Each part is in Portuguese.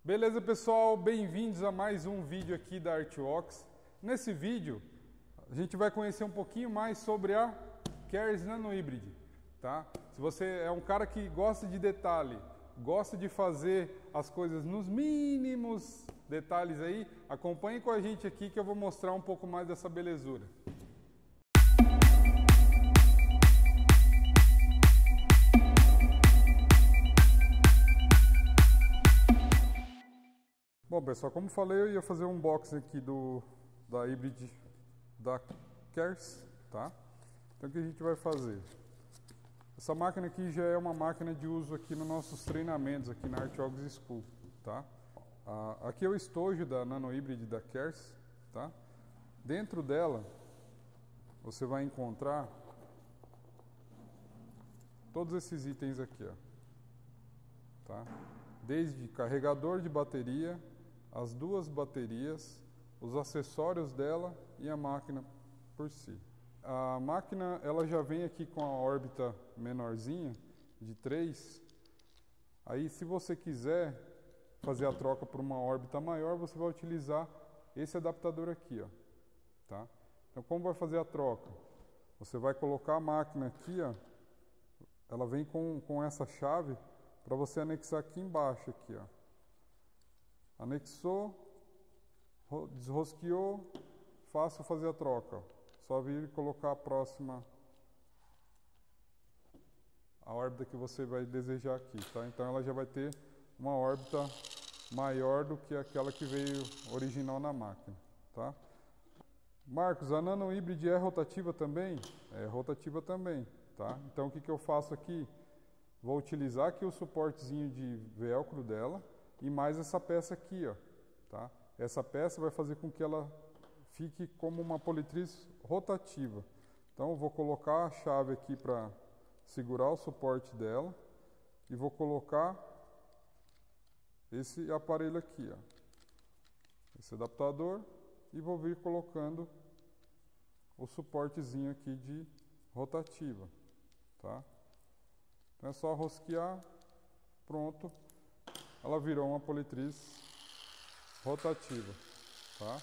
Beleza, pessoal? Bem-vindos a mais um vídeo aqui da Artworks. Nesse vídeo, a gente vai conhecer um pouquinho mais sobre a Keres Nano Hybrid, tá? Se você é um cara que gosta de detalhe, gosta de fazer as coisas nos mínimos detalhes aí, acompanhe com a gente aqui que eu vou mostrar um pouco mais dessa belezura. Bom, pessoal, como falei, eu ia fazer um unboxing aqui da Hybrid da Keres, tá? Então o que a gente vai fazer? Essa máquina aqui já é uma máquina de uso aqui nos nossos treinamentos aqui na Artworks School, tá? Aqui é o estojo da Nano Hybrid da Keres, tá? Dentro dela você vai encontrar todos esses itens aqui, ó, tá? Desde carregador de bateria, as duas baterias, os acessórios dela e a máquina por si. A máquina ela já vem aqui com a órbita menorzinha de 3. Aí se você quiser fazer a troca por uma órbita maior, você vai utilizar esse adaptador aqui, ó, tá? Então como vai fazer a troca? Você vai colocar a máquina aqui, ó, ela vem com essa chave para você anexar aqui embaixo, aqui, ó. Anexou, desrosqueou, fácil fazer a troca, ó. Só vir e colocar a órbita que você vai desejar aqui, tá? Então ela já vai ter uma órbita maior do que aquela que veio original na máquina, tá? Marcos, a Nano Hybrid é rotativa também? É rotativa também, tá? Então o que eu faço aqui? Vou utilizar aqui o suportezinho de velcro dela e mais essa peça aqui, ó, tá? Essa peça vai fazer com que ela fique como uma politriz rotativa. Então eu vou colocar a chave aqui para segurar o suporte dela e vou colocar esse aparelho aqui, ó, esse adaptador, e vou vir colocando o suportezinho aqui de rotativa, tá? Então é só rosquear, pronto, ela virou uma politriz rotativa, tá?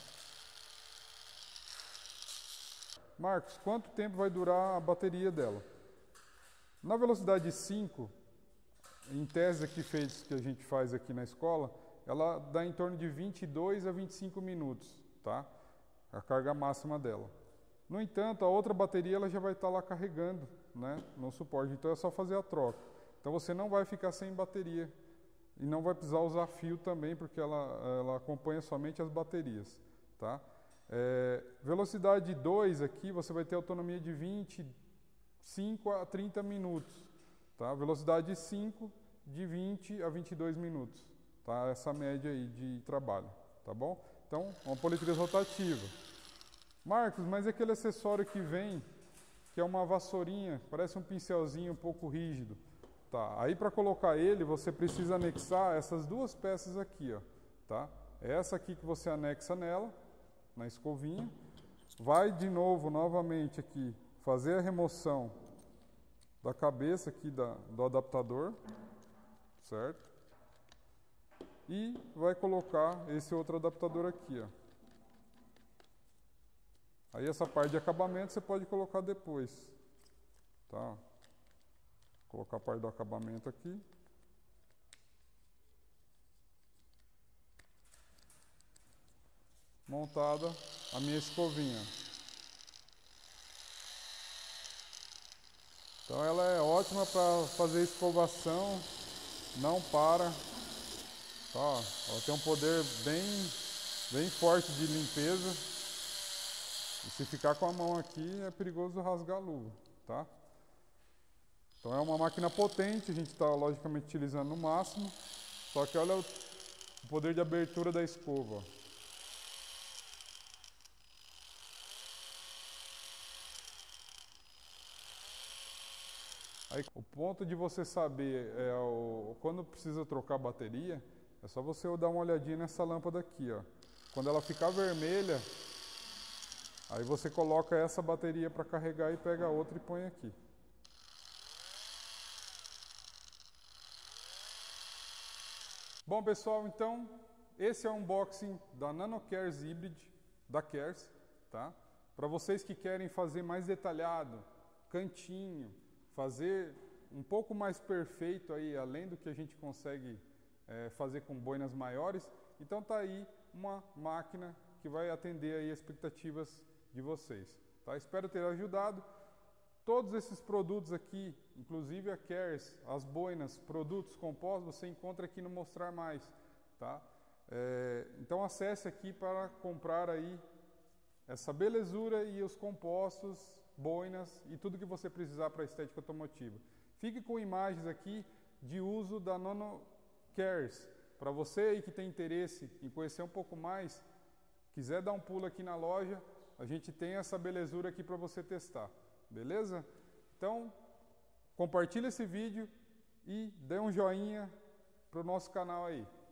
Marcos, quanto tempo vai durar a bateria dela? Na velocidade 5, em tese aqui feitos que a gente faz aqui na escola, ela dá em torno de 22 a 25 minutos, tá? A carga máxima dela. No entanto, a outra bateria ela já vai estar lá carregando, né, no suporte, então é só fazer a troca. Então você não vai ficar sem bateria e não vai precisar usar fio também, porque ela acompanha somente as baterias, tá? Velocidade 2 aqui você vai ter autonomia de 25 a 30 minutos, tá? Velocidade 5 de 20 a 22 minutos, tá? Essa média aí de trabalho, tá bom? Então, uma politriz rotativa. Marcos, mas aquele acessório que vem, que é uma vassourinha, parece um pincelzinho um pouco rígido. Tá, aí para colocar ele, você precisa anexar essas duas peças aqui, ó, tá? Essa aqui que você anexa nela, na escovinha. Vai de novo, novamente aqui, fazer a remoção da cabeça aqui do adaptador, certo? E vai colocar esse outro adaptador aqui, ó. Aí essa parte de acabamento você pode colocar depois, tá? Vou colocar a parte do acabamento aqui. Montada a minha escovinha. Então ela é ótima para fazer escovação, não para. Tá? Ela tem um poder bem forte de limpeza. E se ficar com a mão aqui, é perigoso rasgar a luva, tá? Então é uma máquina potente, a gente está logicamente utilizando no máximo. Só que olha o poder de abertura da escova. Aí, o ponto de você saber quando precisa trocar a bateria, é só você dar uma olhadinha nessa lâmpada aqui, ó. Quando ela ficar vermelha, aí você coloca essa bateria para carregar e pega a outra e põe aqui. Bom, pessoal, então esse é o unboxing da NanoCares Hybrid da Cares, tá? Para vocês que querem fazer mais detalhado, cantinho, fazer um pouco mais perfeito aí, além do que a gente consegue fazer com boinas maiores, então tá aí uma máquina que vai atender aí as expectativas de vocês, tá? Espero ter ajudado. Todos esses produtos aqui, inclusive a Cares, as boinas, produtos compostos, você encontra aqui no Mostrar Mais, tá? Então acesse aqui para comprar aí essa belezura e os compostos, boinas e tudo que você precisar para a estética automotiva. Fique com imagens aqui de uso da NanoCares. Para você aí que tem interesse em conhecer um pouco mais, quiser dar um pulo aqui na loja, a gente tem essa belezura aqui para você testar. Beleza? Então, compartilhe esse vídeo e dê um joinha para o nosso canal aí.